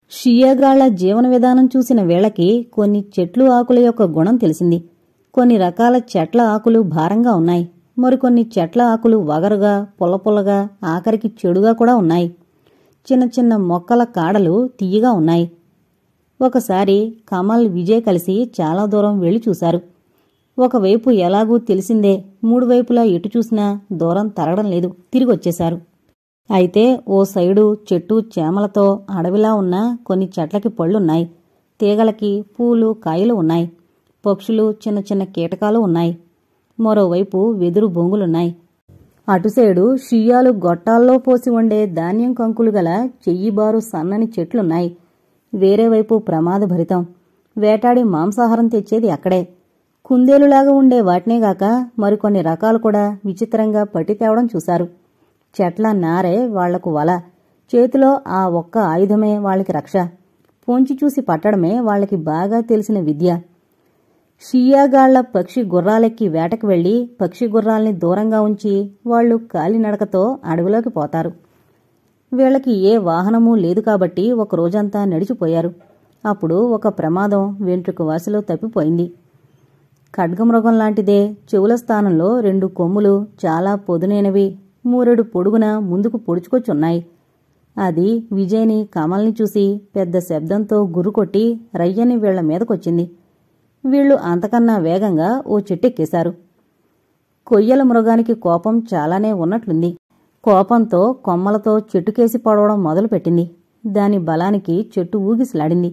షియాగాళ్ల జీవన విధానం చూసిన వేళకి కొన్ని చెట్లు ఆకుల యొక్క గుణం తెలిసింది. కొన్ని రకాల చెట్ల ఆకులు భారంగా ఉన్నాయి. మరికొన్ని చెట్ల ఆకులు వగరుగా, పుల్లపుల్లగా, ఆఖరికి చెడుగా కూడా ఉన్నాయి. చిన్న చిన్న మొక్కల కాడలు తియ్యగా ఉన్నాయి. ఒకసారి కమల్, విజయ్ కలిసి చాలా దూరం వెళ్లి చూశారు. ఒకవైపు ఎలాగూ తెలిసిందే, మూడు వైపులా ఎటు చూసినా దూరం తరగడం లేదు. తిరిగొచ్చేశారు. అయితే ఓ సైడు చెట్టు చేమలతో అడవిలా ఉన్న కొన్ని చెట్లకి పళ్ళున్నాయి. తీగలకి పూలు, కాయలు ఉన్నాయి. పక్షులు, చిన్న చిన్న కీటకాలు ఉన్నాయి. మరోవైపు వెదురు బొంగులున్నాయి. అటుసైడు షియ్యాలు గొట్టాల్లో పోసి వండే ధాన్యం కంకులు గల చెయ్యిబారు సన్నని చెట్లున్నాయి. వేరేవైపు ప్రమాదభరితం. వేటాడి మాంసాహారం తెచ్చేది అక్కడే. కుందేలులాగా ఉండే వాటినేగాక మరికొన్ని రకాలు కూడా విచిత్రంగా పట్టి తేవడం చూశారు. చెట్ల నారే వాళ్లకు వల. చేతిలో ఆ ఒక్క ఆయుధమే వాళ్ళకి రక్ష. పొంచి చూసి పట్టడమే వాళ్లకి బాగా తెలిసిన విద్య. షియాగాళ్ల పక్షి గుర్రాలెక్కి వేటకు వెళ్లి పక్షి గుర్రాల్ని దూరంగా ఉంచి వాళ్లు కాలినడకతో అడవిలోకి పోతారు. వీళ్లకి ఏ వాహనమూ లేదు కాబట్టి ఒక రోజంతా నడిచిపోయారు. అప్పుడు ఒక ప్రమాదం వెంట్రుక వాసిలో తప్పిపోయింది. ఖడ్గమృగం లాంటిదే, చెవుల స్థానంలో 2 కొమ్ములు, చాలా పొదునైనవి, మూరెడు పొడుగున ముందుకు పొడుచుకొచ్చున్నాయి. అది విజయ్ని, కమల్ని చూసి పెద్ద శబ్దంతో గుర్రుకొట్టి రయ్యని వీళ్ల మీదకొచ్చింది. వీళ్లు అంతకన్నా వేగంగా ఓ చెట్టెక్కేశారు. కొయ్యల మృగానికి కోపం చాలానే ఉన్నట్లుంది. కోపంతో కొమ్మలతో చెట్టుకేసి పడవడం మొదలుపెట్టింది. దాని బలానికి చెట్టు ఊగిసలాడింది.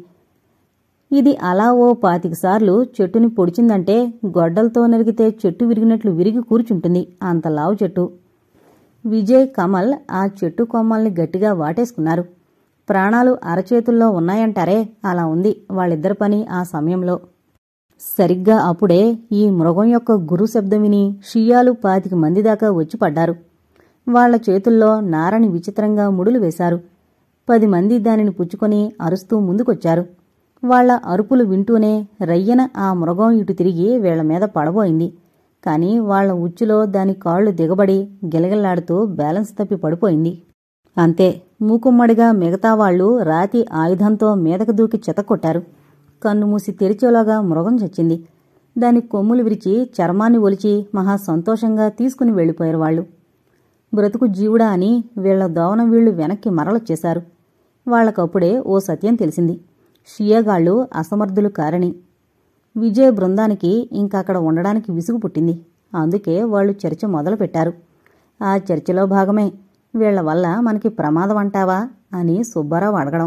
ఇది అలా ఓ 25 సార్లు చెట్టుని పొడిచిందంటే గొడ్డలతో నరిగితే చెట్టు విరిగినట్లు విరిగి కూర్చుంటుంది. అంత లావు చెట్టు. విజయ్, కమల్ ఆ చెట్టు కొమ్మల్ని గట్టిగా వాటేసుకున్నారు. ప్రాణాలు అరచేతుల్లో ఉన్నాయంటారే, అలా ఉంది వాళ్ళిద్దరి పని ఆ సమయంలో. సరిగ్గా అప్పుడే ఈ మృగం యొక్క గురు శబ్దం విని షియాలు 25 మంది దాకా వచ్చి పడ్డారు. వాళ్ల చేతుల్లో నారని విచిత్రంగా ముడులు వేశారు. 10 మంది దానిని పుచ్చుకొని అరుస్తూ ముందుకొచ్చారు. వాళ్ల అరుపులు వింటూనే రయ్యన ఆ మృగం ఇటు తిరిగి వీళ్ల మీద పడబోయింది. కాని వాళ్ల ఉచ్చులో దాని కాళ్లు దిగబడి గిలగిల్లాడుతూ బ్యాలెన్స్ తప్పి పడిపోయింది. అంతే, మూకుమ్మడిగా మిగతా వాళ్లు రాతి ఆయుధంతో మీదకు దూకి చెతకొట్టారు. కన్నుమూసి తెరిచేలోగా మృగం చచ్చింది. దాని కొమ్ములు విరిచి చర్మాన్ని ఒలిచి మహా సంతోషంగా తీసుకుని వెళ్లిపోయారు వాళ్లు. బ్రతుకు జీవుడా అని వీళ్ల దోవన వీళ్లు వెనక్కి మరలొచ్చేశారు. వాళ్లకప్పుడే ఓ సత్యం తెలిసింది. షియాగాళ్లు అసమర్థులు కారని. విజయ్ బృందానికి ఇంకక్కడ ఉండడానికి విసుగు పుట్టింది. అందుకే వాళ్లు చర్చ మొదలుపెట్టారు. ఆ చర్చలో భాగమే వీళ్ల వల్ల మనకి ప్రమాదం అంటావా అని సుబ్బారావు అడగడం.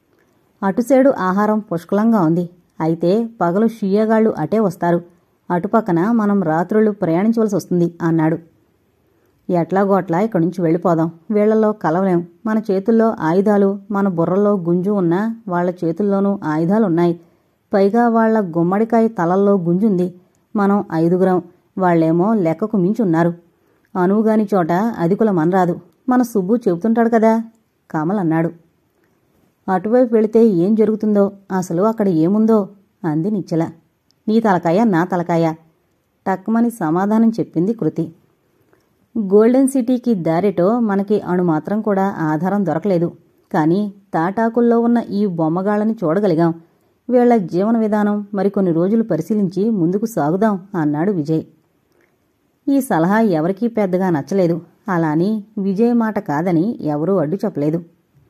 అటుసైడు ఆహారం పుష్కలంగా ఉంది. అయితే పగలు షియాగాళ్లు అటే వస్తారు. అటుపక్కన మనం రాత్రులు ప్రయాణించవలసి వస్తుంది అన్నాడు. ఎట్లాగోట్లా ఇక్కడ్నుంచి వెళ్ళిపోదాం. వీళ్లలో కలవలేం. మన చేతుల్లో ఆయుధాలు, మన బుర్రల్లో గుంజు ఉన్నా వాళ్ల చేతుల్లోనూ ఆయుధాలున్నాయి. పైగా వాళ్ల గుమ్మడికాయ తలల్లో గుంజుంది. మనం 5గురం, వాళ్లేమో లెక్కకు మించున్నారు. అనువుగాని చోట అధికుల మనరాదు. మన సుబ్బు చెబుతుంటాడు కదా, కమల్ అన్నాడు. అటువైపు వెళితే ఏం జరుగుతుందో, అసలు అక్కడ ఏముందో అంది నిశ్చల. నీ తలకాయ నా తలకాయ, టక్మని సమాధానం చెప్పింది కృతి. గోల్డెన్ సిటీకి దారేటో మనకి అణుమాత్రం కూడా ఆధారం దొరకలేదు. కాని తాటాకుల్లో ఉన్న ఈ బొమ్మగాళ్లని చూడగలిగాం. వీళ్ల జీవన విధానం మరికొన్ని రోజులు పరిశీలించి ముందుకు సాగుదాం అన్నాడు విజయ్. ఈ సలహా ఎవరికీ పెద్దగా నచ్చలేదు. అలాని విజయ్ మాట కాదని ఎవరూ అడ్డు చెప్పలేదు.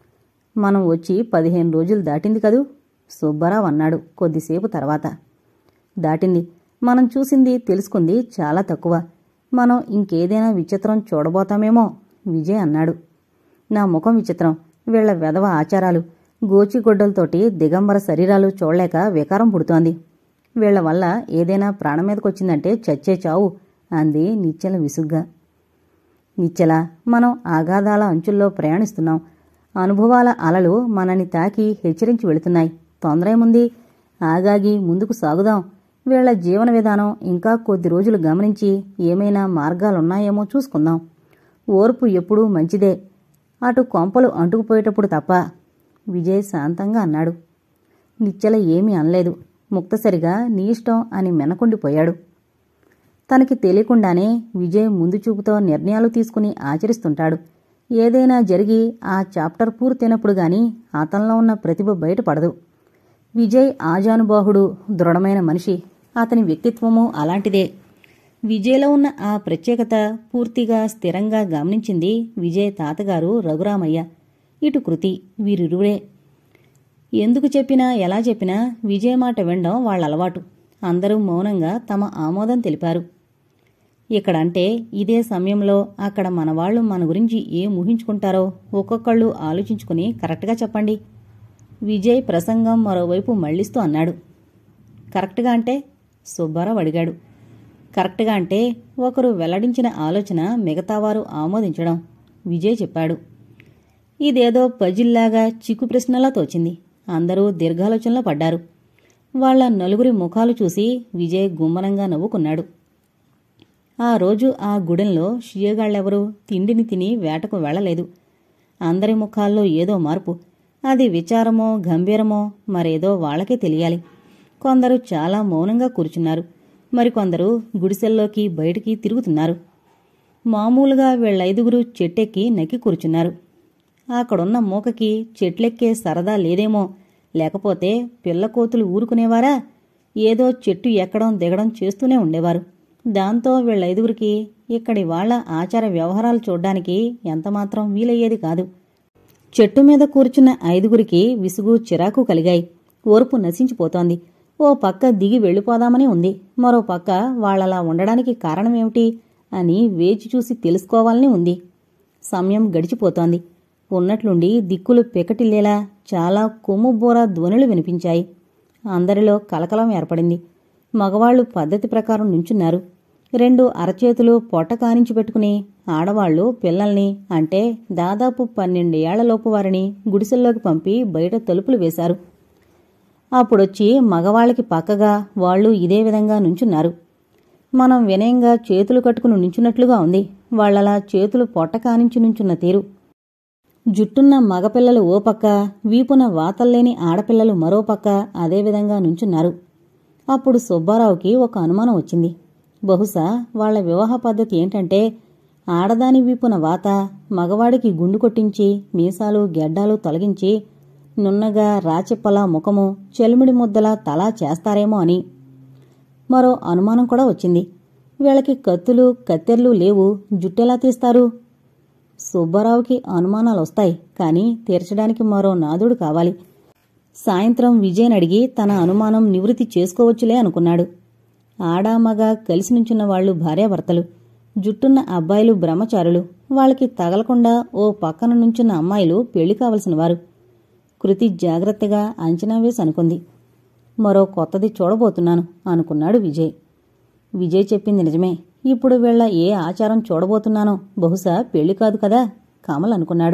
మనం వచ్చి 15 రోజులు దాటింది కదూ, సుబ్బారావు అన్నాడు కొద్దిసేపు తర్వాత. దాటింది. మనం చూసింది, తెలుసుకుంది చాలా తక్కువ. మనం ఇంకేదైనా విచిత్రం చూడబోతామేమో, విజయ్ అన్నాడు. నా ముఖం విచిత్రం, వీళ్ల వెధవ ఆచారాలు, గోచిగొడ్డలతోటి దిగంబర శరీరాలు చూడలేక వికారం పుడుతోంది. వీళ్ల వల్ల ఏదైనా ప్రాణమీదకొచ్చిందంటే చచ్చే చావు అంది నిశ్చల విసుగ్గా. నిశ్చల, మనం ఆగాధాల అంచుల్లో ప్రయాణిస్తున్నాం. అనుభవాల అలలు మనని తాకి హెచ్చరించి వెళుతున్నాయి. తొందరేముంది? ఆగాగి ముందుకు సాగుదాం. వీళ్ల జీవన విధానం ఇంకా కొద్ది రోజులు గమనించి ఏమైనా మార్గాలున్నాయేమో చూసుకుందాం. ఓర్పు ఎప్పుడూ మంచిదే, అటు కొంపలు అంటుకుపోయేటప్పుడు తప్ప, విజయ్ శాంతంగా అన్నాడు. నిశ్చల ఏమీ అనలేదు. ముక్తసరిగా నీ ఇష్టం అని మెనకుండిపోయాడు. తనకి తెలియకుండానే విజయ్ ముందు చూపుతో నిర్ణయాలు తీసుకుని ఆచరిస్తుంటాడు. ఏదైనా జరిగి ఆ చాప్టర్ పూర్తయినప్పుడు గాని అతనిలో ఉన్న ప్రతిభ బయటపడదు. విజయ్ ఆజానుబాహుడు, దృఢమైన మనిషి. అతని వ్యక్తిత్వమూ అలాంటిదే. విజయ్లో ఉన్న ఆ ప్రత్యేకత పూర్తిగా స్థిరంగా గమనించింది విజయ్ తాతగారు రఘురామయ్య. ఇటు కృతి, వీరిరువురే. ఎందుకు చెప్పినా ఎలా చెప్పినా విజయ్ మాట వినడం వాళ్ళలవాటు. అందరూ మౌనంగా తమ ఆమోదం తెలిపారు. ఇక్కడంటే ఇదే సమయంలో అక్కడ మనవాళ్లు మన గురించి ఏం ఊహించుకుంటారో ఒక్కొక్కళ్ళు ఆలోచించుకుని కరెక్ట్గా చెప్పండి. విజయ్ ప్రసంగం మరోవైపు మళ్లిస్తూ అన్నాడు. కరెక్ట్గా అంటే? సుబ్బారావు అడిగాడు. కరెక్ట్గా అంటే ఒకరు వెల్లడించిన ఆలోచన మిగతావారు ఆమోదించడం, విజయ్ చెప్పాడు. ఇదేదో పజిల్లాగా చిక్కు ప్రశ్నలా తోచింది. అందరూ దీర్ఘాలోచనలో పడ్డారు. వాళ్ల నలుగురి ముఖాలు చూసి విజయ్ గుమ్మనంగా నవ్వుకున్నాడు. ఆ రోజు ఆ గుడెంలో షియగాళ్లెవరూ తిండిని తిని వేటకు వెళ్లలేదు. అందరి ముఖాల్లో ఏదో మార్పు. అది విచారమో గంభీరమో మరేదో వాళ్లకే తెలియాలి. కొందరు చాలా మౌనంగా కూర్చున్నారు. మరికొందరు గుడిసెల్లోకి బయటికి తిరుగుతున్నారు. మామూలుగా వీళ్ళైదుగురు చెట్టెక్కి నక్కి కూర్చున్నారు. అక్కడున్న మూకకి చెట్లెక్కే సరదా లేదేమో, లేకపోతే పిల్లకోతులు ఊరుకునేవారా? ఏదో చెట్టు ఎక్కడం దిగడం చేస్తూనే ఉండేవారు. దాంతో వీళ్ళైదుగురికి ఇక్కడి వాళ్ల ఆచార వ్యవహారాలు చూడ్డానికి ఎంతమాత్రం వీలయ్యేది కాదు. చెట్టు మీద కూర్చున్న ఐదుగురికి విసుగు, చిరాకు కలిగాయి. ఓర్పు నశించిపోతోంది. ఓ పక్క దిగి వెళ్ళిపోదామని ఉంది. మరో పక్క వాళ్లలా ఉండడానికి కారణమేమిటి అని వేచి చూసి తెలుసుకోవాలని ఉంది. సమయం గడిచిపోతోంది. ఉన్నట్లుండి దిక్కులు పెకటిల్లేలా చాలా కొమ్ముబోరా ధ్వనులు వినిపించాయి. అందరిలో కలకలం ఏర్పడింది. మగవాళ్లు పద్ధతి ప్రకారం నుంచున్నారు. 2 అరచేతులు పొట్ట కానించి పెట్టుకుని ఆడవాళ్లు పిల్లల్ని, అంటే దాదాపు 12 ఏళ్లలోపు వారిని గుడిసెల్లోకి పంపి బయట తలుపులు వేశారు. అప్పుడొచ్చి మగవాళ్లకి పక్కగా వాళ్లు ఇదే విధంగా నుంచున్నారు. మనం వినయంగా చేతులు కట్టుకుని నుంచున్నట్లుగా ఉంది వాళ్లలా చేతులు పొట్ట కానించి నుంచున్న తీరు. జుట్టున్న మగపిల్లలు ఓ పక్క, వీపున వాతల్లేని ఆడపిల్లలు మరో పక్క అదేవిధంగా నుంచున్నారు. అప్పుడు సుబ్బారావుకి ఒక అనుమానం వచ్చింది. బహుశా వాళ్ల వివాహ పద్ధతి ఏంటంటే ఆడదాని వీపున వాత, మగవాడికి గుండు కొట్టించి మీసాలు గెడ్డాలు తొలగించి నున్నగా రాచిప్పలా ముఖము, చెలిమిడి ముద్దలా తలా చేస్తారేమో అని. మరో అనుమానం కూడా వచ్చింది. వీళ్ళకి కత్తులు కత్తెర్లు లేవు, జుట్టెలా తీస్తారు? సుబ్బారావుకి అనుమానాలొస్తాయి, కాని తీర్చడానికి మరో నాదుడు కావాలి. సాయంత్రం విజయనడిగి తన అనుమానం నివృత్తి చేసుకోవచ్చులే అనుకున్నాడు. ఆడా మగ కలిసి నుంచున్న వాళ్లు భార్యాభర్తలు. జుట్టున్న అబ్బాయిలు బ్రహ్మచారులు. వాళ్ళకి తగలకుండా ఓ పక్కన నుంచున్న అమ్మాయిలు పెళ్లి కావలసిన వారు. కృతి జాగ్రత్తగా అంచనా వేసి అనుకుంది. మరో కొత్తది చూడబోతున్నాను అనుకున్నాడు విజయ్. విజయ్ చెప్పింది నిజమే. ఇప్పుడు వీళ్ల ఏ ఆచారం చూడబోతున్నానో, బహుశా పెళ్లి కాదు కదా, కమల్ అనుకున్నాడు.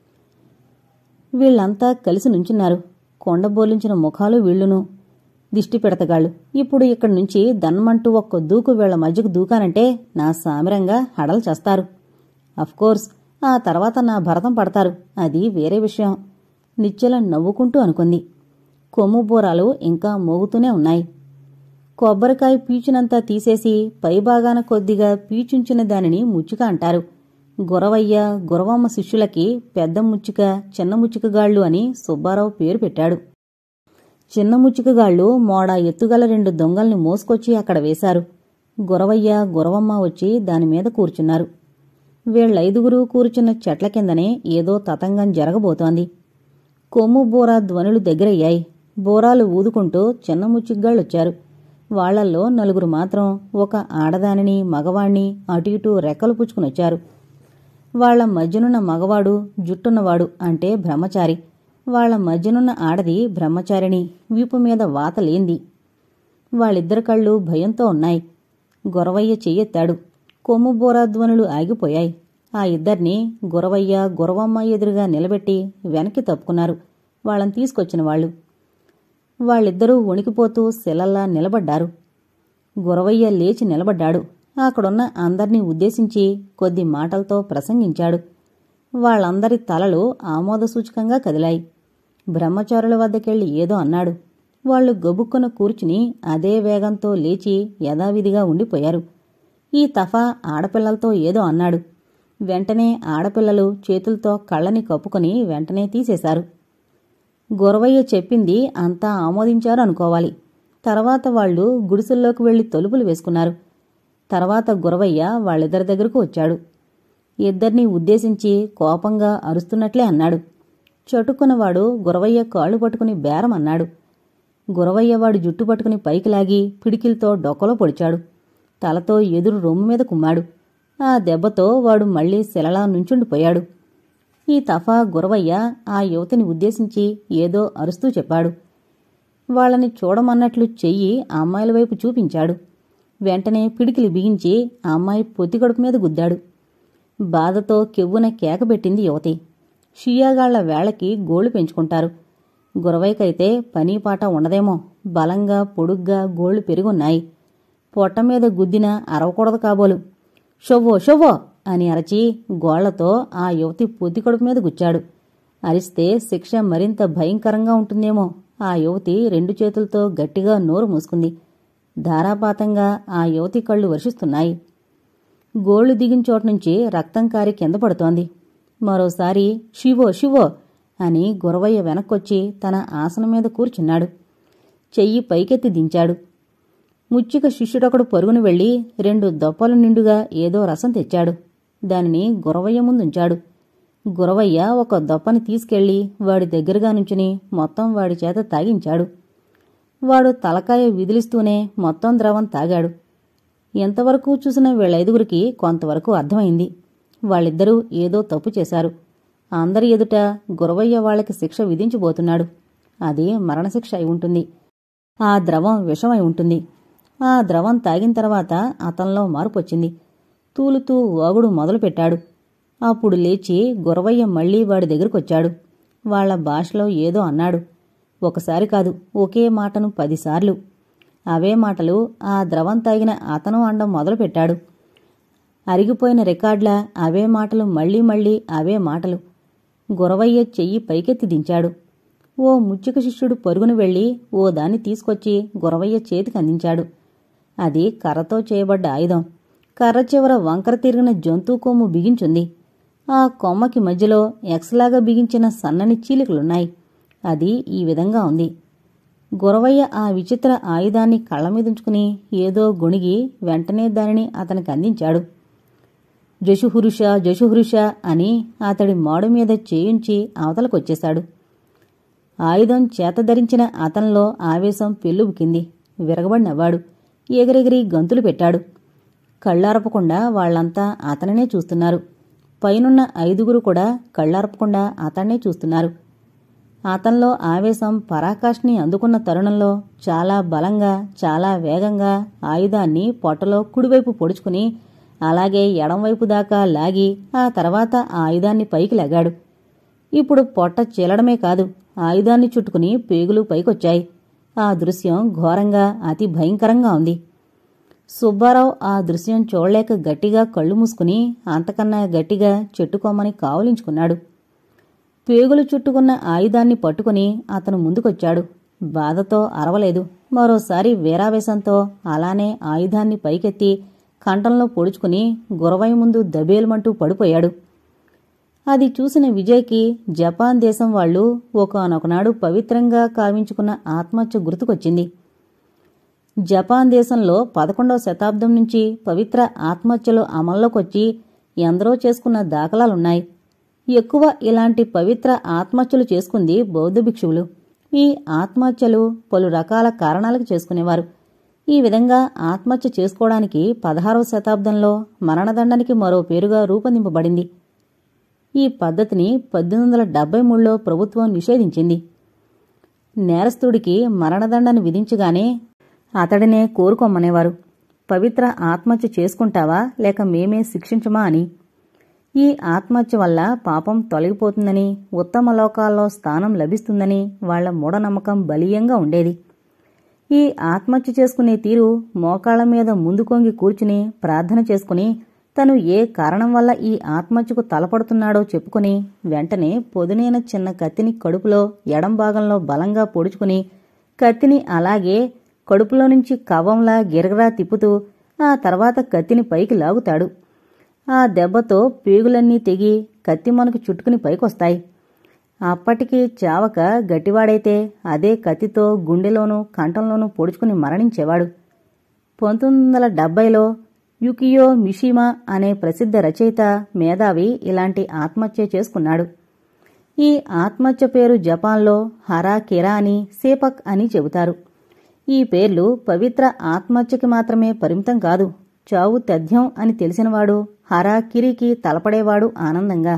వీళ్లంతా కలిసి నుంచున్నారు. కొండబోలించిన ముఖాలు వీళ్లును. దిష్టి పెడతగాళ్లు. ఇప్పుడు ఇక్కడి నుంచి దన్మంటూ ఒక్క దూకు వీళ్ల మధ్యకు దూకానంటే నా సామిరంగా హడలు చేస్తారు. అఫ్కోర్స్ ఆ తర్వాత నా భరతం పడతారు, అది వేరే విషయం. నిశ్చల నవ్వుకుంటూ అనుకుంది. కొమ్ము బోరాలు ఇంకా మోగుతూనే ఉన్నాయి. కొబ్బరికాయ పీచునంతా తీసేసి పైభాగాన కొద్దిగా పీచుంచిన దానిని ముచ్చుక అంటారు. గురవయ్య, గురవమ్మ శిష్యులకి పెద్ద ముచ్చుక, చిన్న ముచ్చుకగాళ్లు అని సుబ్బారావు పేరు పెట్టాడు. చిన్న ముచ్చుకగాళ్లు మోడా ఎత్తుగల 2 దొంగల్ని మోసుకొచ్చి అక్కడ వేశారు. గురవయ్య, గురవమ్మ వచ్చి దానిమీద కూర్చున్నారు. వీళ్ళైదుగురు కూర్చున్న చెట్ల కిందనే ఏదో తతంగం జరగబోతోంది. కొమ్ము బోరా ధ్వనులు దగ్గరయ్యాయి. బోరాలు ఊదుకుంటూ చిన్న ముచ్చుకగాళ్ళొచ్చారు. వాళ్లల్లో 4 మాత్రం ఒక ఆడదానిని, మగవాణ్ణి అటు ఇటూ రెక్కలు పుచ్చుకునొచ్చారు. వాళ్ల మధ్యనున్న మగవాడు జుట్టున్నవాడు, అంటే బ్రహ్మచారి. వాళ్ల మధ్యనున్న ఆడది బ్రహ్మచారిణి, వీపు మీద వాత లేంది. వాళ్ళిద్దరి కళ్ళు భయంతో ఉన్నాయి. గురవయ్య చెయ్యెత్తాడు. కొమ్ము బోరా ధ్వనులు ఆగిపోయాయి. ఆ ఇద్దర్నీ గురవయ్య, గురవమ్మ ఎదురుగా నిలబెట్టి వెనక్కి తప్పుకున్నారు వాళ్ళని తీసుకొచ్చిన వాళ్ళు. వాళ్ళిద్దరూ వణికిపోతూ శిలల్లా నిలబడ్డారు. గురవయ్య లేచి నిలబడ్డాడు. అక్కడున్న అందర్నీ ఉద్దేశించి కొద్ది మాటలతో ప్రసంగించాడు. వాళ్ళందరి తలలు ఆమోదసూచకంగా కదిలాయి. బ్రహ్మచారుల వద్దకెళ్లి ఏదో అన్నాడు. వాళ్లు గబుక్కున కూర్చుని అదే వేగంతో లేచి యథావిధిగా ఉండిపోయారు. ఈ తఫా ఆడపిల్లలతో ఏదో అన్నాడు. వెంటనే ఆడపిల్లలు చేతులతో కళ్ళని కప్పుకొని వెంటనే తీసేశారు. గురవయ్య చెప్పింది అంతా ఆమోదించారు అనుకోవాలి. తర్వాత వాళ్లు గుడిసెల్లోకి వెళ్లి తలుపులు వేసుకున్నారు. తర్వాత గురవయ్య వాళ్ళిద్దరి దగ్గరకు వచ్చాడు. ఇద్దరినీ ఉద్దేశించి కోపంగా అరుస్తున్నట్లే అన్నాడు. చటుక్కునవాడు గురవయ్య కాళ్ళు పట్టుకుని బేరం అన్నాడు. గురవయ్య వాడి జుట్టు పట్టుకుని పైకి లాగి పిడికిలతో డొక్కలో పొడిచాడు. తలతో ఎదురు రొమ్ము మీద కుమ్మాడు. ఆ దెబ్బతో వాడు మళ్లీ శిలలా నుంచుండిపోయాడు. ఈ తఫా గురవయ్య ఆ యువతిని ఉద్దేశించి ఏదో అరుస్తూ చెప్పాడు. వాళ్ళని చూడమన్నట్లు చెయ్యి ఆ అమ్మాయిల వైపు చూపించాడు. వెంటనే పిడికిలి బిగించి ఆ అమ్మాయి పొత్తికడుపు మీద గుద్దాడు. బాధతో కెవ్వున కేకబెట్టింది యువతి. షియాగాళ్ల వేళకి గోళ్లు పెంచుకుంటారు. గురవయ్యకైతే పనీపాట ఉండదేమో. బలంగా పొడుగ్గా గోళ్లు పెరుగున్నాయి. పొట్టమీద గుద్దిన అరవకూడదు కాబోలు. షొవ్వో షొవ్వో అని అరచి గోళ్లతో ఆ యువతి పొత్తికడుపు మీద గుచ్చాడు. అరిస్తే శిక్ష మరింత భయంకరంగా ఉంటుందేమో. ఆ యువతి 2 చేతులతో గట్టిగా నోరు మూసుకుంది. ధారాపాతంగా ఆ యువతి కళ్ళు వర్షిస్తున్నాయి. గోళ్లు దిగిన చోట్నుంచి రక్తం కారి కింద పడుతోంది. మరోసారి షివో షివో అని గురవయ్య వెనక్కొచ్చి తన ఆసనం మీద కూర్చున్నాడు. చెయ్యి పైకెత్తి దించాడు. ముచ్చిక శిష్యుడొకడు పరుగును వెళ్లి 2 దొప్పలు నిండుగా ఏదో రసం తెచ్చాడు. దానిని గురవయ్య ముందుంచాడు. గురవయ్య ఒక దొప్పని తీసుకెళ్లి వాడి దగ్గరగా నుంచుని మొత్తం వాడి చేత తాగించాడు. వాడు తలకాయ విదిలిస్తూనే మొత్తం ద్రవం తాగాడు. ఎంతవరకు చూసిన వీళ్ళైదుగురికి కొంతవరకు అర్థమైంది. వాళ్ళిద్దరూ ఏదో తప్పు చేశారు. అందరి ఎదుట గురవయ్య వాళ్లకి శిక్ష విధించబోతున్నాడు. అది మరణశిక్ష అయి ఉంటుంది. ఆ ద్రవం విషమై ఉంటుంది. ఆ ద్రవం తాగిన తర్వాత అతనిలో మార్పొచ్చింది. తూలుతూ వాగుడు మొదలుపెట్టాడు. అప్పుడు లేచి గురవయ్య మళ్లీ వాడి దగ్గరకొచ్చాడు. వాళ్ల భాషలో ఏదో అన్నాడు. ఒకసారి కాదు, ఒకే మాటను 10 సార్లు. అవే మాటలు ఆ ద్రవం తాగిన అతను అండం మొదలుపెట్టాడు. అరిగిపోయిన రికార్డ్లా అవే మాటలు మళ్లీ మళ్లీ అవే మాటలు. గురవయ్య చెయ్యి పైకెత్తి దించాడు. ఓ ముచ్చిక శిష్యుడు పరుగును వెళ్లి ఓ దాన్ని తీసుకొచ్చి గురవయ్య చేతికి అందించాడు. అది కర్రతో చేయబడ్డ ఆయుధం. కర్ర చివర వంకర తిరిగిన జంతు కొమ్ము బిగించుంది. ఆ కొమ్మకి మధ్యలో ఎక్స్లాగా బిగించిన సన్నని చీలికలున్నాయి. అది ఈ విధంగా ఉంది. గురవయ్య ఆ విచిత్ర ఆయుధాన్ని కళ్లమీదుంచుకుని ఏదో గొణిగి వెంటనే దానిని అతనికి అందించాడు. జషుహురుష జషుహురుష అని అతడి మాడు మీద చేయుంచి అవతలకొచ్చేశాడు. ఆయుధం చేతధరించిన అతనిలో ఆవేశం పెల్లుబుకింది. విరగబడి నవ్వాడు. ఎగిరెగిరి గంతులు పెట్టాడు. కళ్ళార్పకుండా వాళ్లంతా అతనినే చూస్తున్నారు. పైనున్న 5గురు కూడా కళ్ళార్పకుండా అతన్నే చూస్తున్నారు. అతనిలో ఆవేశం పరాకాష్ని అందుకున్న తరుణంలో చాలా బలంగా చాలా వేగంగా ఆయుధాన్ని పొట్టలో కుడివైపు పొడుచుకుని అలాగే ఎడంవైపు దాకా లాగి ఆ తర్వాత ఆ ఆయుధాన్ని పైకి లాగాడు. ఇప్పుడు పొట్ట చీలడమే కాదు, ఆయుధాన్ని చుట్టుకుని పేగులు పైకొచ్చాయి. ఆ దృశ్యం ఘోరంగా అతి భయంకరంగా ఉంది. సుబ్బారావు ఆ దృశ్యం చూడలేక గట్టిగా కళ్ళు మూసుకుని అంతకన్నా గట్టిగా చెట్టుకొమ్మని కావులించుకున్నాడు. పేగులు చుట్టుకున్న ఆయుధాన్ని పట్టుకుని అతను ముందుకొచ్చాడు. బాధతో అరవలేదు. మరోసారి వీరావేశంతో అలానే ఆయుధాన్ని పైకెత్తి కంఠంలో పొడుచుకుని గురవయ్య ముందు దబేలుమంటూ పడిపోయాడు. అది చూసిన విజయ్కి జపాన్ దేశం వాళ్లు ఒకానొకనాడు పవిత్రంగా కావించుకున్న ఆత్మహత్య గుర్తుకొచ్చింది. జపాన్ దేశంలో 11వ శతాబ్దం నుంచి పవిత్ర ఆత్మహత్యలు అమల్లోకొచ్చి ఎందరో చేసుకున్న దాఖలాలున్నాయి. ఎక్కువ ఇలాంటి పవిత్ర ఆత్మహత్యలు చేసుకుంది బౌద్ధ భిక్షువులు. ఈ ఆత్మహత్యలు పలు రకాల కారణాలకు చేసుకునేవారు. ఈ విధంగా ఆత్మహత్య చేసుకోవడానికి 16వ శతాబ్దంలో మరణదండానికి మరో పేరుగా రూపొందింపబడింది. ఈ పద్ధతిని 1873లో ప్రభుత్వం నిషేధించింది. నేరస్తుడికి మరణదండను విధించగానే అతడినే కోరుకోమనేవారు. పవిత్ర ఆత్మహత్య చేసుకుంటావా లేక మేమే శిక్షించమా అని. ఈ ఆత్మహత్య వల్ల పాపం తొలగిపోతుందని, ఉత్తమ లోకాల్లో స్థానం లభిస్తుందని వాళ్ల మూఢనమ్మకం బలీయంగా ఉండేది. ఈ ఆత్మహత్య చేసుకునే తీరు మోకాళ్ల మీద ముందుకొంగి కూర్చుని ప్రార్థన చేసుకుని తను ఏ కారణం వల్ల ఈ ఆత్మహత్యకు తలపడుతున్నాడో చెప్పుకుని వెంటనే పొదునైన చిన్న కత్తిని కడుపులో ఎడం భాగంలో బలంగా పొడుచుకుని కత్తిని అలాగే కడుపులో నుంచి కవ్వంలా గిరగరా తిప్పుతూ ఆ తర్వాత కత్తిని పైకి లాగుతాడు. ఆ దెబ్బతో పేగులన్నీ తెగి కత్తిమొనకు చుట్టుకుని పైకొస్తాయి. అప్పటికి చావక గట్టివాడైతే అదే కత్తితో గుండెలోనూ కంఠంలోనూ పొడుచుకుని మరణించేవాడు. 1970లో యుకియో మిషిమా అనే ప్రసిద్ధ రచయిత మేధావి ఇలాంటి ఆత్మహత్య చేసుకున్నాడు. ఈ ఆత్మహత్య పేరు జపాన్లో హరా కిరా అని, సేపక్ అని చెబుతారు. ఈ పేర్లు పవిత్ర ఆత్మహత్యకి మాత్రమే పరిమితం కాదు. చావు తథ్యం అని తెలిసినవాడు హరా కిరికి తలపడేవాడు ఆనందంగా.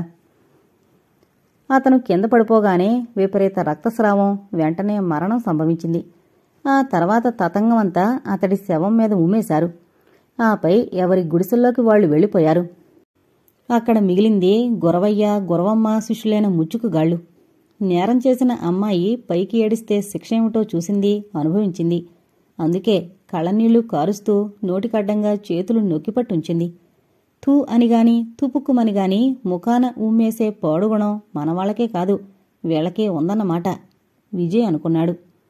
అతను కింద పడిపోగానే విపరీత రక్తస్రావం, వెంటనే మరణం సంభవించింది. ఆ తర్వాత తతంగమంతా అతడి శవం మీద ఉమ్మేశారు. ఆపై ఎవరి గుడిసెల్లోకి వాళ్లు వెళ్లిపోయారు. అక్కడ మిగిలింది గురవయ్య, గురవమ్మ శిష్యులైన ముచ్చుకుగాళ్లు. నేరం చేసిన అమ్మాయి పైకి ఏడిస్తే శిక్షేమిటో చూసింది, అనుభవించింది. అందుకే కళ్ళనీళ్లు కారుస్తూ నోటికడ్డంగా చేతులు నొక్కిపట్టుంచింది. థూ అనిగాని, తుపుక్కుమనిగాని ముఖాన ఉమ్మేసే పాడుగుణం మనవాళ్లకే కాదు, వీళ్లకే ఉందన్నమాట విజయ్ అనుకున్నాడు.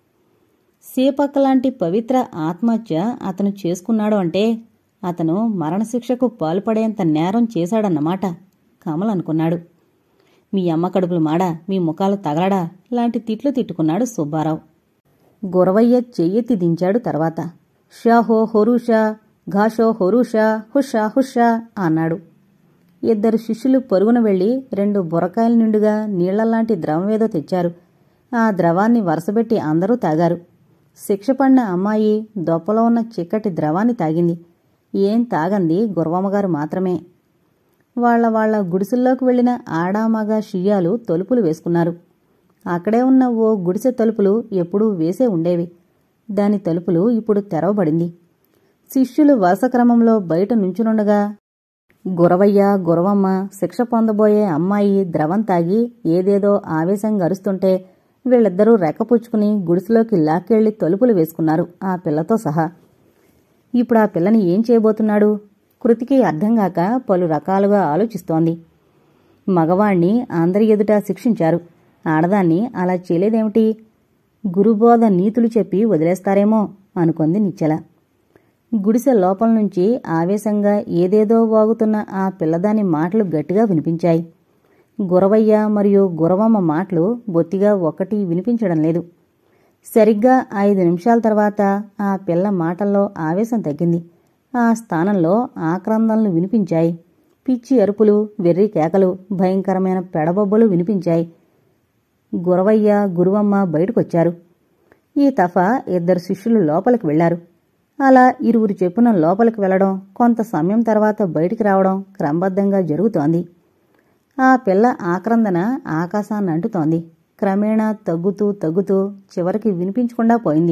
సేపక్కలాంటి పవిత్ర ఆత్మహత్య అతను చేసుకున్నాడు అంటే అతను మరణశిక్షకు పాల్పడేంత నేరం చేశాడన్నమాట కమల్ అనుకున్నాడు. మీ అమ్మ కడుపులు మాడా, మీ ముఖాలు తగలడా లాంటి తిట్లు తిట్టుకున్నాడు సుబ్బారావు. గురవయ్య చెయ్యెత్తి దించాడు. తర్వాత షాహో హొరూషా, ఘాషో హొరూషా, హుషా హుషా అన్నాడు. ఇద్దరు శిష్యులు పరుగున వెళ్లి 2 బుర్రకాయల నిండుగా నీళ్లలాంటి ద్రవమేదో తెచ్చారు. ఆ ద్రవాన్ని వరసబెట్టి అందరూ తాగారు. శిక్ష పడిన అమ్మాయి దొప్పలో ఉన్న చిక్కటి ద్రవాన్ని తాగింది. ఏం తాగంది గురవమ్మగారు మాత్రమే. వాళ్ల గుడిసెల్లోకి వెళ్లిన ఆడామగ షియ్యాలు తలుపులు వేసుకున్నారు. అక్కడే ఉన్న ఓ గుడిసె తలుపులు ఎప్పుడూ వేసే ఉండేవి. దాని తలుపులు ఇప్పుడు తెరవబడింది. శిష్యులు వరుస క్రమంలో బయట నుంచునుండగా గురవయ్య, గురవమ్మ శిక్ష పొందబోయే అమ్మాయి ద్రవం తాగి ఏదేదో ఆవేశంగా అరుస్తుంటే వీళ్ళిద్దరూ రెక్కపుచ్చుకుని గుడిసెలోకి లాక్కెళ్లి తలుపులు వేసుకున్నారు, ఆ పిల్లతో సహా. ఇప్పుడు ఆ పిల్లని ఏం చేయబోతున్నాడు? కృతికి అర్థంగాక పలు రకాలుగా ఆలోచిస్తోంది. మగవాణ్ణి అందరి ఎదుట శిక్షించారు, ఆడదాన్ని అలా చేయలేదేమిటి? గురుబోధ నీతులు చెప్పి వదిలేస్తారేమో అనుకుంది నిశ్చల. గుడిసె లోపల నుంచి ఆవేశంగా ఏదేదో వాగుతున్న ఆ పిల్లదాని మాటలు గట్టిగా వినిపించాయి. గురవయ్య మరియు గురవమ్మ మాటలు బొత్తిగా ఒక్కటి వినిపించడం లేదు. సరిగ్గా 5 నిమిషాల తర్వాత ఆ పిల్ల మాటల్లో ఆవేశం తగ్గింది. ఆ స్థానంలో ఆక్రందనలు వినిపించాయి. పిచ్చి అరుపులు, వెర్రి కేకలు, భయంకరమైన పెడబొబ్బలు వినిపించాయి. గురవయ్య, గురువమ్మ బయటకొచ్చారు. ఈ తఫా 2 శిష్యులు లోపలికి వెళ్లారు. అలా ఇరువురు చెప్పున లోపలికి వెళ్లడం, కొంత సమయం తర్వాత బయటికి రావడం క్రమబద్ధంగా జరుగుతోంది. ఆ పిల్ల ఆక్రందన ఆకాశాన్ని అంటుతోంది. క్రమేణా తగ్గుతూ చివరికి వినిపించకుండా పోయింది.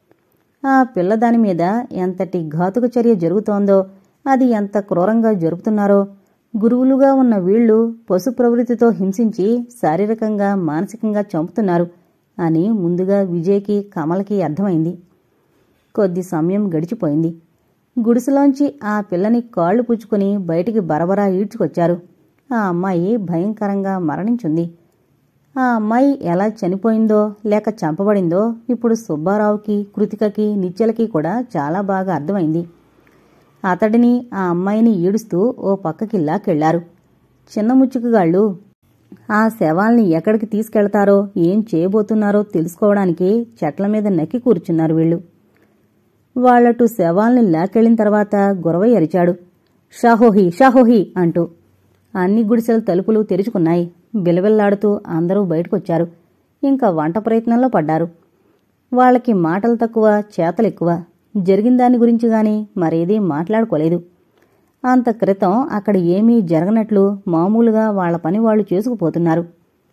ఆ పిల్ల దానిమీద ఎంతటి ఘాతుక చర్య జరుగుతోందో, అది ఎంత క్రూరంగా జరుపుతున్నారో, గురువులుగా ఉన్న వీళ్లు పశు ప్రవృత్తితో హింసించి శారీరకంగా, మానసికంగా చంపుతున్నారు అని ముందుగా విజయ్కి, కమల్కి అర్థమైంది. కొద్ది సమయం గడిచిపోయింది. గుడిసెలోంచి ఆ పిల్లని కాళ్లు పుచ్చుకుని బయటికి బరబరా ఈడ్చుకొచ్చారు. ఆ అమ్మాయి భయంకరంగా మరణించుంది. ఆ అమ్మాయి ఎలా చనిపోయిందో లేక చంపబడిందో ఇప్పుడు సుబ్బారావుకి, కృతికకి, నిశ్చలకి కూడా చాలా బాగా అర్థమైంది. అతడిని, ఆ అమ్మాయిని ఈడుస్తూ ఓ పక్కకి లాక్కెళ్లారు. చిన్న ముచ్చుకుగాళ్లు ఆ శవాల్ని ఎక్కడికి తీసుకెళ్తారో, ఏం చేయబోతున్నారో తెలుసుకోవడానికి చెట్ల మీద నక్కి కూర్చున్నారు వీళ్లు. వాళ్లటు శవాల్ని లాక్కెళ్లిన తర్వాత గురవయ్య అరిచాడు, షాహోహి షాహోహి అంటూ. అన్ని గుడిసెల తలుపులు తెరుచుకున్నాయి. బిలబిల్లాడుతూ అందరూ బయటకొచ్చారు. ఇంకా వంట ప్రయత్నంలో పడ్డారు. వాళ్లకి మాటలు తక్కువ, చేతలెక్కువ. జరిగిన దాని గురించి గాని మరేదీ మాట్లాడుకోలేదు. అంత క్రితం అక్కడ ఏమీ జరగనట్లు మామూలుగా వాళ్ల పని వాళ్లు చేసుకుపోతున్నారు.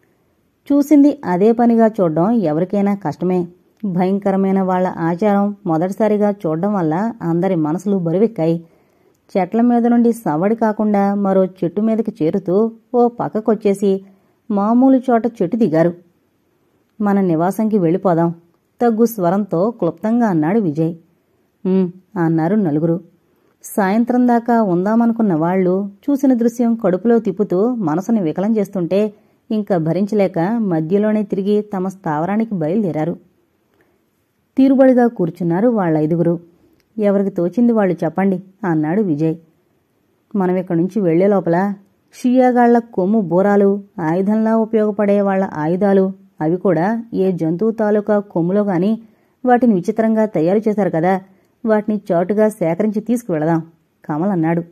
చూసింది అదే పనిగా చూడ్డం ఎవరికైనా కష్టమే. భయంకరమైన వాళ్ల ఆచారం మొదటిసారిగా చూడ్డం వల్ల అందరి మనసులు బరువెక్కాయి. చెట్ల మీద నుండి సవ్వడి కాకుండా మరో చెట్టు మీదకి చేరుతూ ఓ పక్కకొచ్చేసి మామూలు చోట చెట్టు దిగారు. మన నివాసంకి వెళ్ళిపోదాం, తగ్గు స్వరంతో క్లుప్తంగా అన్నాడు విజయ్. అన్నారు నలుగురు. సాయంత్రం దాకా ఉందామనుకున్న వాళ్లు చూసిన దృశ్యం కడుపులో తిప్పుతూ మనసుని వికలం చేస్తుంటే ఇంకా భరించలేక మధ్యలోనే తిరిగి తమ స్థావరానికి బయలుదేరారు. తీరుబడిగా కూర్చున్నారు వాళ్ళ 5గురు. ఎవరికి తోచింది వాళ్లు చెప్పండి అన్నాడు విజయ్. మనం ఇక్కడి నుంచి వెళ్లే లోపల షియాగాళ్ల కొమ్ము బూరాలు, ఆయుధంలా ఉపయోగపడే వాళ్ల ఆయుధాలు, అవి కూడా ఏ జంతువు తాలూకా కొమ్ములో గాని వాటిని విచిత్రంగా తయారు చేశారు కదా, వాటిని చాటుగా సేకరించి తీసుకువెళదాం కమల్ అన్నాడు.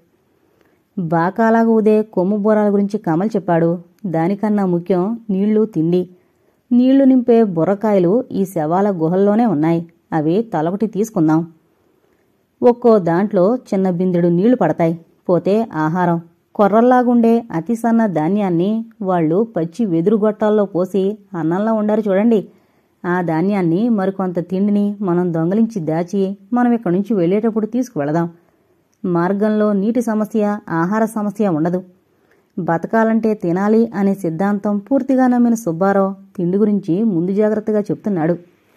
బాకాలాగా ఊదే కొమ్ము బూరాల గురించి కమల్ చెప్పాడు. దానికన్నా ముఖ్యం నీళ్లు, తిండి. నీళ్లు నింపే బుర్రకాయలు ఈ శవాల గుహల్లోనే ఉన్నాయి. అవి తలొకటి తీసుకుందాం. ఒక్కో దాంట్లో చిన్న బిందెడు నీళ్లు పడతాయి. పోతే ఆహారం. కొర్రల్లాగుండే అతి సన్న ధాన్యాన్ని వాళ్లు పచ్చి వెదురు గొట్టాల్లో పోసి అన్నంలా ఉండారు చూడండి. ఆ ధాన్యాన్ని, మరికొంత తిండిని మనం దొంగలించి దాచి మనం ఇక్కడి నుంచి వెళ్లేటప్పుడు తీసుకువెళదాం. మార్గంలో నీటి సమస్య, ఆహార సమస్య ఉండదు. బతకాలంటే తినాలి అనే సిద్ధాంతం పూర్తిగా నమ్మిన సుబ్బారావు తిండి గురించి ముందు జాగ్రత్తగా చెప్తున్నాడు.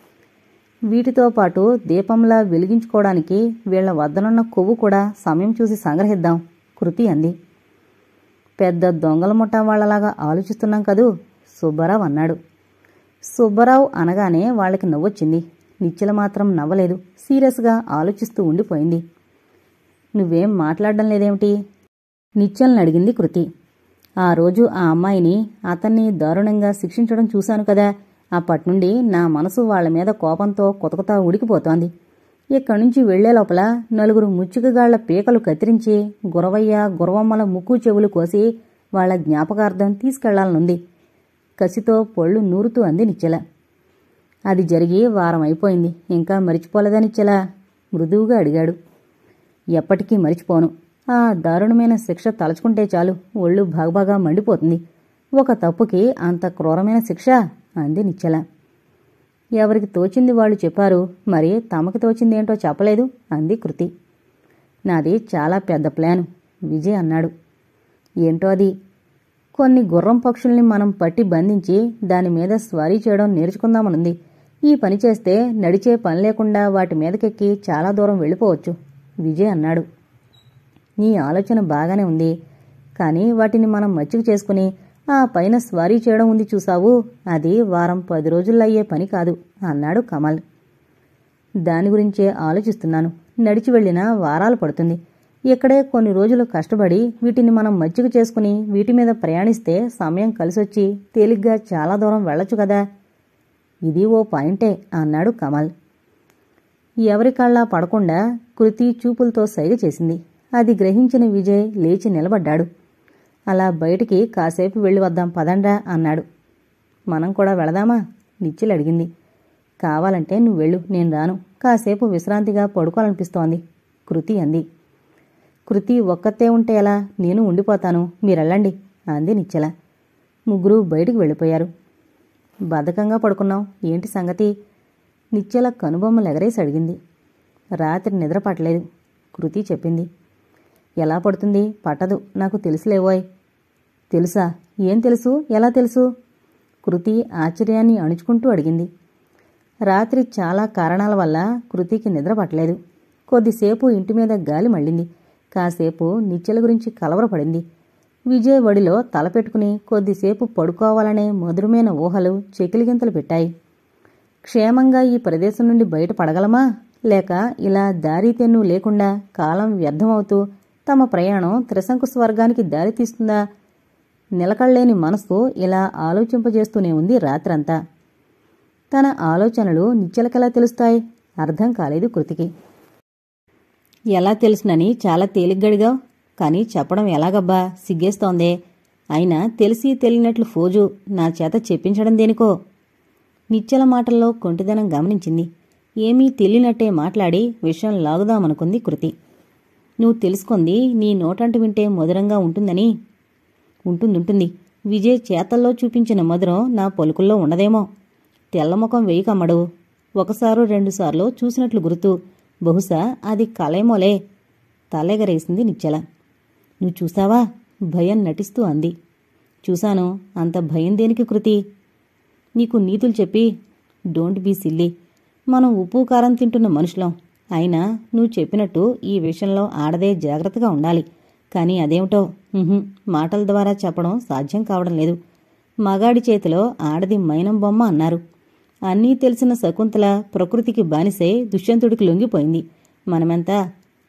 వీటితో పాటు దీపంలా వెలిగించుకోవడానికి వీళ్ల వద్దనున్న కొవ్వు కూడా సమయం చూసి సంగ్రహిద్దాం కృతి అంది. పెద్ద దొంగల ముఠా వాళ్లలాగా ఆలోచిస్తున్నాం కదూ సుబ్బారావు అన్నాడు. సుబ్బారావు అనగానే వాళ్లకి నవ్వొచ్చింది. నిశ్చల మాత్రం నవ్వలేదు. సీరియస్గా ఆలోచిస్తూ ఉండిపోయింది. నువ్వేం మాట్లాడడం లేదేమిటి? నిశ్చల్ని అడిగింది కృతి. ఆ రోజు ఆ అమ్మాయిని, అతన్ని దారుణంగా శిక్షించడం చూశాను కదా, అప్పట్నుండి నా మనసు వాళ్ల మీద కోపంతో కొతకొతా ఉడికిపోతోంది. ఇక్కడి నుంచి వెళ్లే లోపల నలుగురు ముచ్చుకగాళ్ల పీకలు కత్తిరించి గురవయ్య, గురవమ్మల ముక్కు చెవులు కోసి వాళ్ల జ్ఞాపకార్థం తీసుకెళ్లాలనుంది. కసితో పళ్ళు నూరుతూ అంది నిశ్చల. అది జరిగి వారం అయిపోయింది. ఇంకా మరిచిపోలేదా నిశ్చల? మృదువుగా అడిగాడు. ఎప్పటికీ మరిచిపోను. ఆ దారుణమైన శిక్ష తలుచుకుంటే చాలు ఒళ్ళు బాగా మండిపోతుంది. ఒక తప్పుకి అంత క్రూరమైన శిక్ష అంది నిశ్చల. ఎవరికి తోచింది వాళ్లు చెప్పారు. మరి తమకి తోచిందేంటో చెప్పలేదు అంది కృతి. నాది చాలా పెద్ద ప్లాను విజయ్ అన్నాడు. ఏంటో అది? కొన్ని గుర్రం పక్షుల్ని మనం పట్టి బంధించి దానిమీద స్వారీ చేయడం నేర్చుకుందామనుంది. ఈ పని చేస్తే నడిచే పని లేకుండా వాటి మీదకెక్కి చాలా దూరం వెళ్ళిపోవచ్చు విజయ్ అన్నాడు. నీ ఆలోచన బాగానే ఉంది. కానీ వాటిని మనం మచ్చిక చేసుకుని ఆ పైన స్వారీ చేయడం ఉంది చూసావు, అది వారం 10 రోజుల్లో అయ్యే పని కాదు అన్నాడు కమల్. దాని గురించే ఆలోచిస్తున్నాను. నడిచి వెళ్లినా వారాలు పడుతుంది. ఇక్కడే కొన్ని రోజులు కష్టపడి వీటిని మనం మచ్చిక చేసుకుని వీటి మీద ప్రయాణిస్తే సమయం కలిసొచ్చి తేలిగ్గా చాలా దూరం వెళ్లొచ్చు కదా. ఇది ఓ పాయింటే అన్నాడు కమల్. ఎవరి కళ్ళా పడకుండా కృతి చూపులతో సైగ చేసింది. అది గ్రహించిన విజయ్ లేచి నిలబడ్డాడు. అలా బయటికి కాసేపు వెళ్ళి వద్దాం పదండ్రా అన్నాడు. మనం కూడా వెళదామా? నిశ్చలు అడిగింది. కావాలంటే నువ్వు వెళ్ళు, నేను రాను. కాసేపు విశ్రాంతిగా పడుకోవాలనిపిస్తోంది కృతి అంది. కృతి ఒక్కతే ఉంటే ఎలా? నేను ఉండిపోతాను, మీరెళ్ళండి అంది నిశ్చల. ముగ్గురు బయటికి వెళ్ళిపోయారు. బద్ధకంగా పడుకున్నాం, ఏంటి సంగతి? నిశ్చల కనుబొమ్మలు ఎగరేసి అడిగింది. రాత్రి నిద్ర పట్టలేదు కృతి చెప్పింది. ఎలా పడుతుంది? పట్టదు, నాకు తెలుసులేవోయ్. తెలుసా? ఏం తెలుసు? ఎలా తెలుసు? కృతి ఆశ్చర్యాన్ని అణుచుకుంటూ అడిగింది. రాత్రి చాలా కారణాల వల్ల కృతికి నిద్ర పట్టలేదు. కొద్దిసేపు ఇంటి మీద గాలి మళ్ళింది. కాసేపు నిశ్చల గురించి కలవరపడింది. విజయ్ వడిలో తలపెట్టుకుని కొద్దిసేపు పడుకోవాలనే మధురమైన ఊహలు చెకిలిగింతలు పెట్టాయి. క్షేమంగా ఈ ప్రదేశం నుండి బయట పడగలమా, లేక ఇలా దారి తెన్ను లేకుండా కాలం వ్యర్థమవుతూ తమ ప్రయాణం త్రిశంకు స్వర్గానికి దారితీస్తుందా? నిలకడలేని మనసు ఇలా ఆలోచింపజేస్తూనే ఉంది రాత్రంతా. తన ఆలోచనలు నిశ్చలకెలా తెలుస్తాయి? అర్థం కాలేదు కృతికి. ఎలా తెలుసునని చాలా తేలిగ్గడిగావు, కానీ చెప్పడం ఎలాగబ్బా, సిగ్గేస్తోందే. అయినా తెలిసి తెలియనట్లు ఫోజు నా చేత చెప్పించడం దేనికో? నిశ్చల మాటల్లో కొంటిదనం గమనించింది. ఏమీ తెలియనట్టే మాట్లాడి విషయం లాగుదామనుకుంది కృతి. నువ్వు తెలుసుకుంది నీ నోటంట వింటే మధురంగా ఉంటుందని. ఉంటుందుంటుంది. విజయ్ చేతల్లో చూపించిన మధురం నా పలుకుల్లో ఉండదేమో. తెల్లముఖం వేయికమ్మడు. ఒకసారో 2 సార్లు చూసినట్లు గుర్తు. బహుశా అది కలేమోలే. తలెగరేసింది నిశ్చల. నువ్వు చూసావా? భయం నటిస్తూ అంది. చూశాను. అంత భయం దేనికి కృతి? నీకు నీతులు చెప్పి. Don't be silly. మనం ఉప్పు కారం తింటున్న మనుషులం. అయినా నువ్వు చెప్పినట్టు ఈ విషయంలో ఆడదే జాగ్రత్తగా ఉండాలి. కానీ అదేమిటో మాటల ద్వారా చెప్పడం సాధ్యం కావడం లేదు. మగాడి చేతిలో ఆడది మైనం బొమ్మ అన్నారు. అన్నీ తెలిసిన శకుంతల ప్రకృతికి బానిసై దుష్యంతుడికి లొంగిపోయింది. మనమెంతా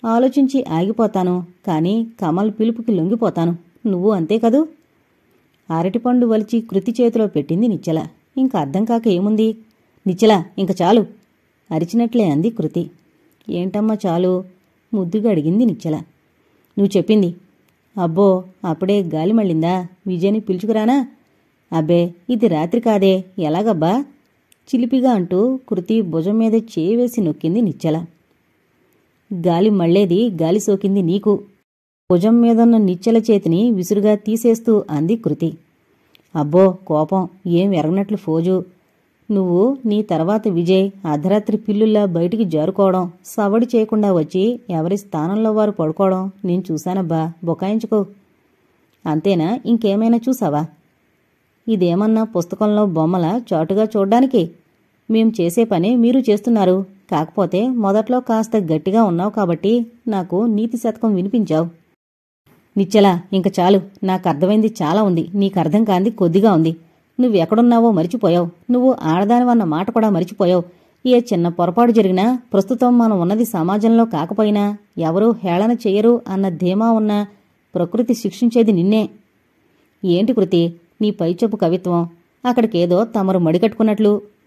ఆలోచించి ఆగిపోతాను, కాని కమల్ పిలుపుకి లొంగిపోతాను. నువ్వు అంతే కదూ? అరటిపండు వలిచి కృతి చేతిలో పెట్టింది నిశ్చల. ఇంక అర్థం కాక ఏముంది? నిశ్చల, ఇంక చాలు అరిచినట్లే అంది కృతి. ఏంటమ్మా చాలు? ముద్దుగా అడిగింది నిశ్చల. నువ్వు చెప్పింది. అబ్బో, అప్పుడే గాలి మళ్ళిందా? విజయని పిలుచుకురానా? అబ్బే, ఇది రాత్రి కాదే, ఎలాగబ్బా? చిలిపిగా అంటూ కృతి భుజం మీద చేయి వేసి నొక్కింది నిశ్చల. గాలి మళ్లేది గాలి సోకింది నీకు. భుజం మీదున్న నిశ్చల చేతిని విసురుగా తీసేస్తూ అంది కృతి. అబ్బో, కోపం ఏం ఎరగనట్లు ఫోజు. నువ్వు నీ తర్వాత విజయ్ అర్ధరాత్రి పిల్లుల్లా బయటికి జారుకోవడం, సవడి చేయకుండా వచ్చి ఎవరి స్థానంలో వారు పడుకోవడం నేను చూశానబ్బా, బొకాయించుకో. అంతేనా? ఇంకేమైనా చూసావా? ఇదేమన్నా పుస్తకంలో బొమ్మల చాటుగా చూడ్డానికి? మేం చేసే పనే మీరు చేస్తున్నారు. కాకపోతే మొదట్లో కాస్త గట్టిగా ఉన్నావు కాబట్టి నాకు నీతి శతకం వినిపించావు. నిశ్చలా, ఇంక చాలు. నాకర్థమైంది చాలా ఉంది, నీకర్థం కాంది కొద్దిగా ఉంది. నువ్వెక్కడున్నావో మరిచిపోయావు. నువ్వు ఆడదానివన్న మాట కూడా మరిచిపోయావు. ఏ చిన్న పొరపాటు జరిగినా ప్రస్తుతం మనం ఉన్నది సమాజంలో కాకపోయినా ఎవరూ హేళన చెయ్యరు అన్న ధీమా ఉన్న ప్రకృతి శిక్షించేది నిన్నే. ఏంటి కృతి నీ పైచొప్పు కవిత్వం? అక్కడికేదో తమరు మడికట్టుకున్నట్లు